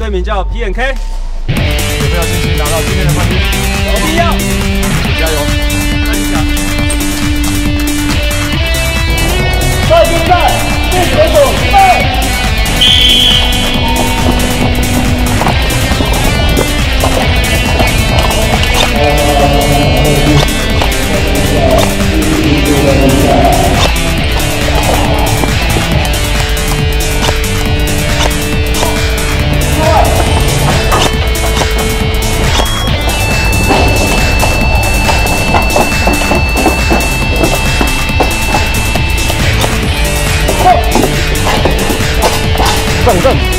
队名叫 PNK。 有没有信心拿到今天的冠军？ 一定要！ 加油！ 那你讲。 赛比赛，进选手预备。 上阵。